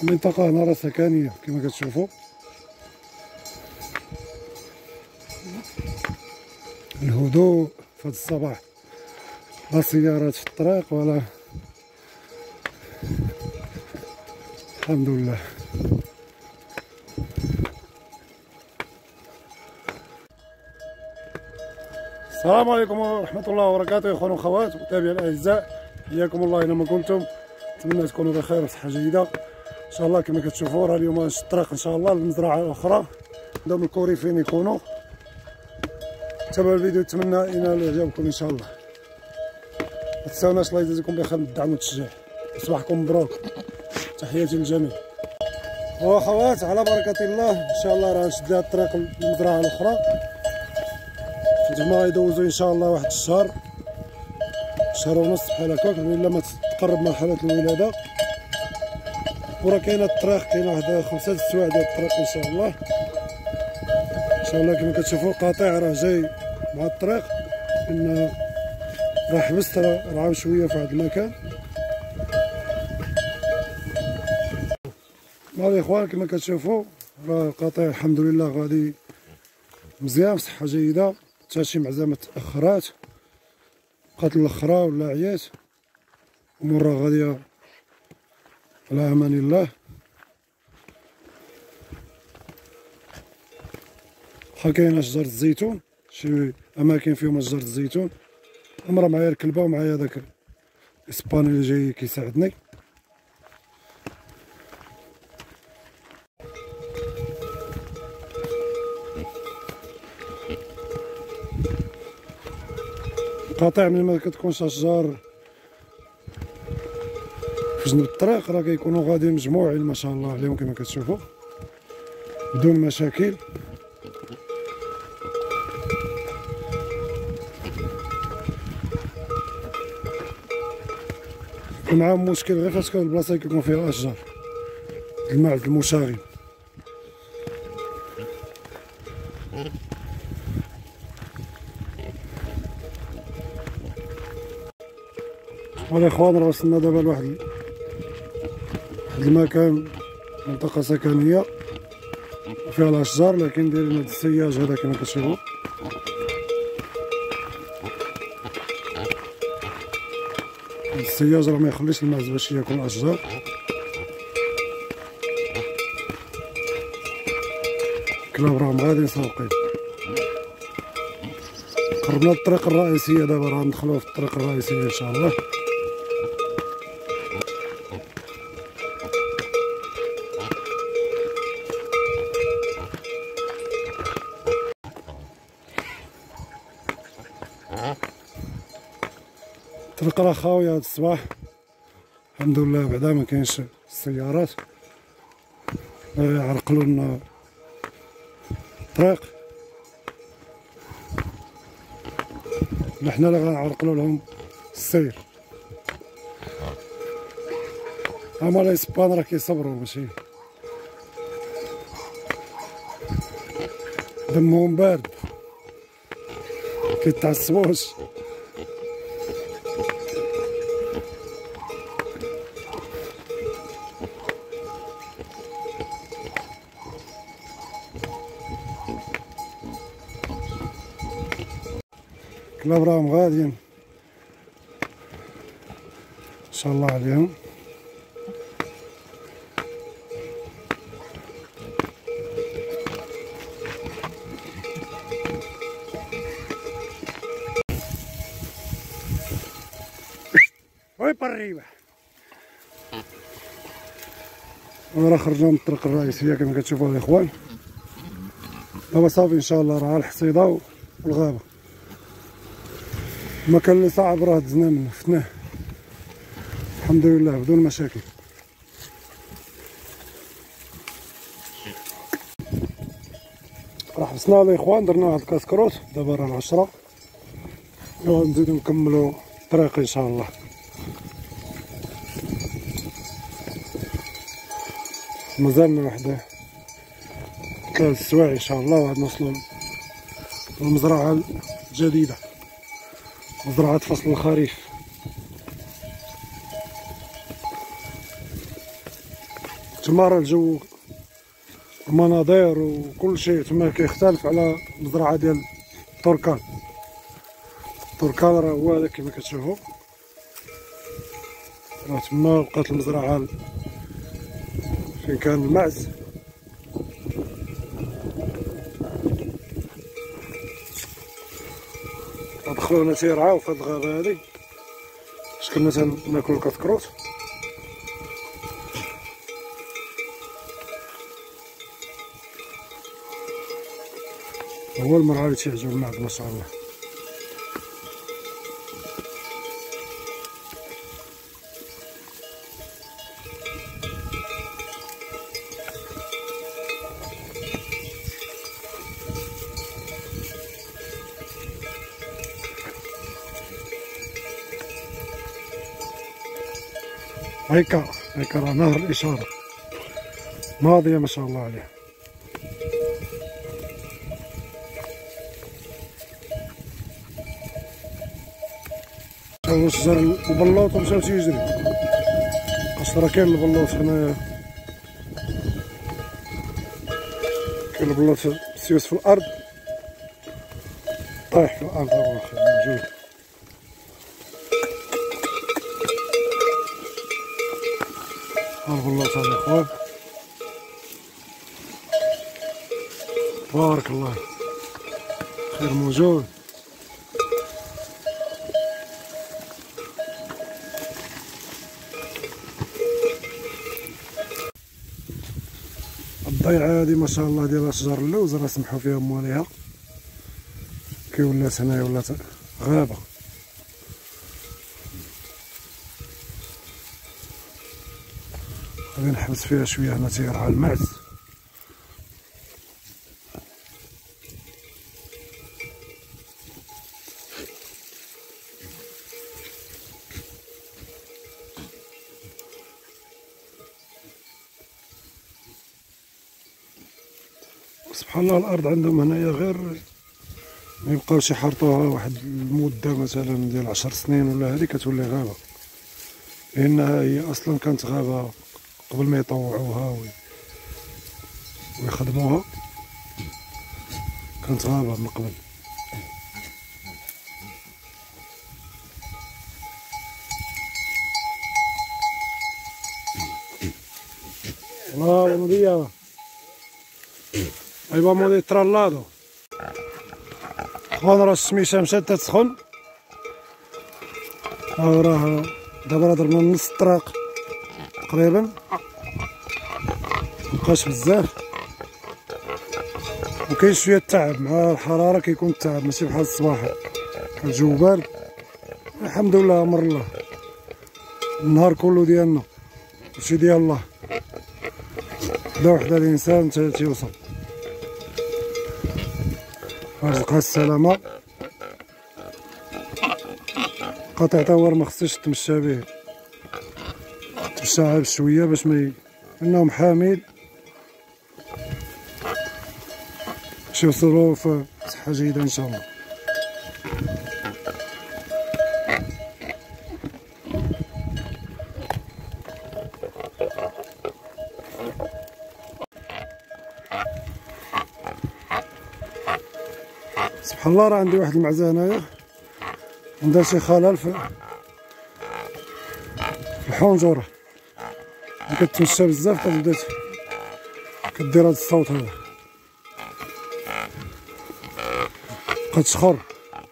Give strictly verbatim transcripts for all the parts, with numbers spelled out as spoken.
المنطقة هنا راه سكنية كما كتشوفوا، الهدوء في هذا الصباح، لا سيارات في الطريق ولا، الحمد لله. السلام عليكم ورحمة الله وبركاته اخوان واخوات متابعين الاعزاء، حياكم الله اينما كنتم. نتمنى تكونوا بخير وصحة جيدة ان شاء الله. كما كتشوفوا راه اليوم نشد الطريق ان شاء الله للمزرعة الاخرى، دوم الكوري فين يكونوا. تابعوا الفيديو، نتمنى ينال اعجابكم ان شاء الله. ما تنساوناش الله يجازيكم بخير من الدعم والتشجيع. صباحكم مبروك، تحياتي للجميع. واخوات على بركة الله ان شاء الله راه نشد لها الطريق للمزرعة الاخرى. زعما يدوزو ان شاء الله واحد الشهر شهر ونص بحال هكاك، الا ما تقرب مرحله الولاده. وراه كاينه الطريق، كاينه واحد خمسه السوايع ديال الطريق ان شاء الله. ان شاء الله كما كتشوفوا القطيع راه جاي مع الطريق، ان راه حبست راه عاود شويه في واحد المكان. مع الاخوان كما كتشوفوا راه القطيع الحمد لله غادي مزيان بصحه جيده، حتى شي معزه تاخرات بقات الاخرى ولا عيات، امور راه غاديه على امان الله. ها كاينه شجره الزيتون، شي اماكن فيهم شجره الزيتون. امرا معايا الكلبه ومعايا داك الاسباني اللي جاي كيساعدني. القطيع ملي ما كتكونش اشجار في جنب الطريق راه كيكونوا غادي مجموعين ما شاء الله عليهم كما كتشوفوا بدون مشاكل. يكون معاهم مشكل غير فاش كان البلاصه كيكون فيها اشجار، المعز المشاغب. والاخوان راه وصلنا دابا لواحد واحد المكان، منطقه سكنيه فيها الاشجار، لكن دايرين هاد السياج هذا كما كتشوفوا. السياج راه ما يخليش المعز باش ياكل الاشجار. الكلاب راهم غاديين سابقين. قربنا للطريق الرئيسيه دابا، راه ندخلوا في الطريق الرئيسيه ان شاء الله. الطريق راه خاويه هاد الصباح الحمد لله، بعدا ما كاينش السيارات يعرقلوا لنا الطريق، نحنا اللي غنعرقلوا لهم السير. هما الاسبان راه كيصبروا، ماشي دمهم بارد كيتعصبوش. الكلاب راهم غاديين ان شاء الله عليهم. وي بريبه راه خرجنا من الطريق الرئيسيه كما كتشوفوا الاخوان. دابا صافي ان شاء الله راه الحصيده والغابه. المكان اللي صعب راه دزنا منه فتناه الحمد لله بدون مشاكل. راه حبسنا الاخوان، درنا واحد الكاسكروت، دابا راه العشرة، نزيدو نكملو الطريق ان شاء الله. مازالنا واحد ثلاث سوايع ان شاء الله وعاد نوصلو للمزرعة الجديدة، مزرعة فصل الخريف. تما راه الجو المناظر وكل شيء تما كيختلف على المزرعه ديال تركان. تركان راه هو هذا كما كتشوفوا، راه تما بقات المزرعه فين كان المعز. دخلونا تيرعاو في هاد الغابه هادي باش كنا تناكلو الكسكروت. هو المرعى اللي تيعجب المعز ما شاء الله. هيكا هيكا راه نهر الإشارة ناضية ما شاء الله عليه. شوفوا شجر البلوط ومشاو تيجري، اش راه كاين البلوط هنايا، كاين البلوط سيوس في الأرض، طايح في الأرض هو موجود. ها البلاط هذا اخوان تبارك الله خير موجود. الضيعه هذه ما شاء الله ديال اشجار اللوز راه سمحوا فيها مواليها، كي ولات هنايا ولات غابه. غادي نحبس فيها شويه هنا تيرعى المعز. سبحان الله الارض عندهم هنايا غير ما يبقاوش يحرطوها واحد المده مثلا ديال عشر سنين ولا هذه كتولي غابه، لانها هي اصلا كانت غابه قبل ما يطوعوها ويخدموها، كانت غابه من قبل. الله buenos días. Ahí vamos de traslado. خوان راه الشميشه مشات تسخن، ها راه دابا راه ضربنا نص الطريق تقريبا، مبقاش بزاف وكاين شويه التعب مع الحراره، كيكون التعب ماشي بحال الصباح الجو بارد. الحمد لله امر الله، النهار كله ديالنا ماشي ديال الله، وحده وحده الانسان تيوصل رزقها السلامه. قطع تاور ما خصش تمشى به، تمشى بشويه باش ما انهم حامل باش يوصلوا في صحه جيده ان شاء الله. سبحان الله راه عندي واحد المعزه هنايا عندها شي خلل في الحنجره، كتمشى بزاف كتبدا كدير هاد الصوت هذا، كتشخر.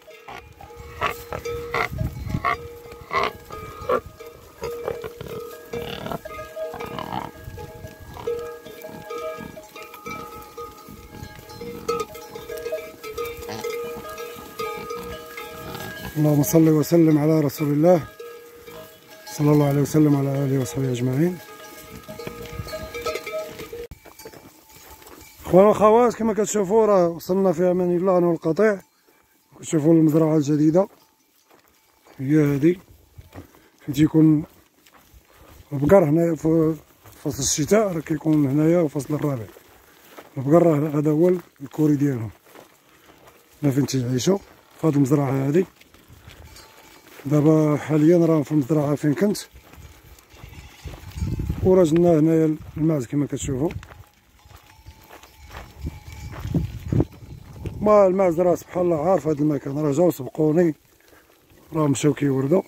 اللهم صل وسلم على رسول الله صلى الله عليه وسلم على آله وصحبه أجمعين. خوان واخوات كما كتشوفوا راه وصلنا في امان الله انا والقطيع. كتشوفوا المزرعه الجديده هي هذه فين تيكون البقر هنايا في فصل الشتاء، راه كيكون هنايا وفصل الربيع. البقر راه هذا هو الكوري ديالهم، هنا فين تيعيشوا في هذه المزرعه هذه. دابا حاليا راهم في المزرعه فين كنت، وراجلنا هنايا الماعز كما كتشوفوا. ما الماعز راه سبحان الله عارف هذا المكان، راه جاو سبقوني راه مشاو كيوردوا.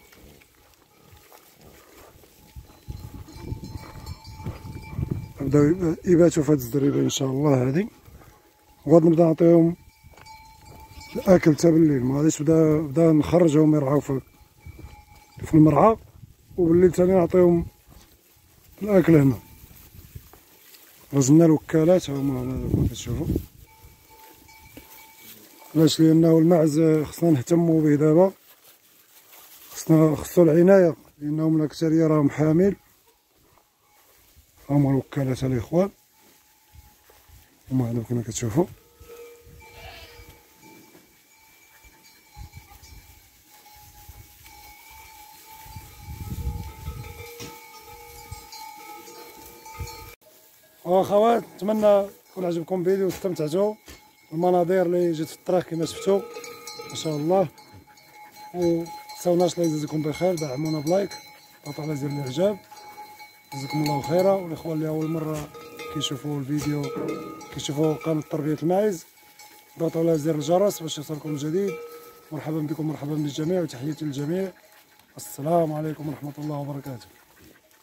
بداو يباتوا في هاد الزريبه ان شاء الله هادي، وغادي نبدا نعطيهم الاكل حتى بالليل. ما غاديش بدا بدا نخرجهم يرعاو في في المرعى، وبالليل ثاني نعطيهم الاكل هنا. رزنا الوكالات هما هنا كما كتشوفوا. علاش؟ لانه الماعز خصنا نهتموا به دابا، خصنا خصو العنايه، لانهم الاكثريه راهم حامل. هما الوكالات الاخوان هما هنا كما كتشوفوا. واخوات نتمنى يكون عجبكم الفيديو واستمتعتوا بالمناظر اللي جات في الطريق كما شفتوا ما شاء الله. ومتنساوناش الله يجازيكم بخير، دعمونا بلايك، ضغطوا على زر الاعجاب، جزاكم الله خيرا. والاخوان اللي اول مره كيشوفوا الفيديو كيشوفوا قناه تربيه الماعز، ضغطوا على زر الجرس باش يوصلكم الجديد. مرحبا بكم، مرحبا بالجميع، وتحياتي للجميع. السلام عليكم ورحمه الله وبركاته.